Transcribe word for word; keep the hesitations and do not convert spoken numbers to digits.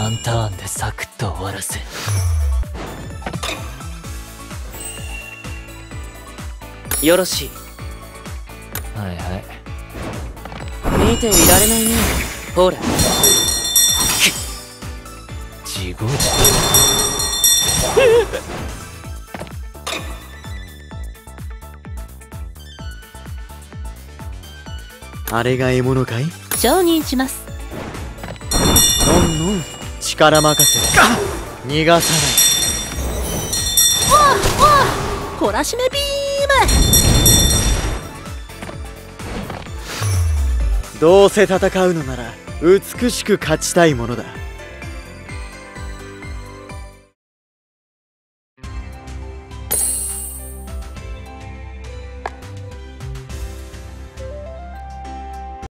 ワンターンでサクッと終わらせ。よろしい。はいはい。見ていられないね。ほら自業自あれが獲物かい？ 承認します。 のんのん、力任せ。逃がさわあわあ、懲らしめビーム。どうせ戦うのなら美しく勝ちたいものだ。